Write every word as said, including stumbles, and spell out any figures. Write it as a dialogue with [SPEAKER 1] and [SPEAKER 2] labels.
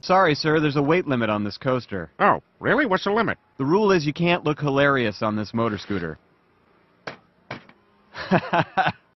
[SPEAKER 1] Sorry, sir, there's a weight limit on this coaster.
[SPEAKER 2] Oh, really? What's the limit?
[SPEAKER 1] The rule is you can't look hilarious on this motor scooter.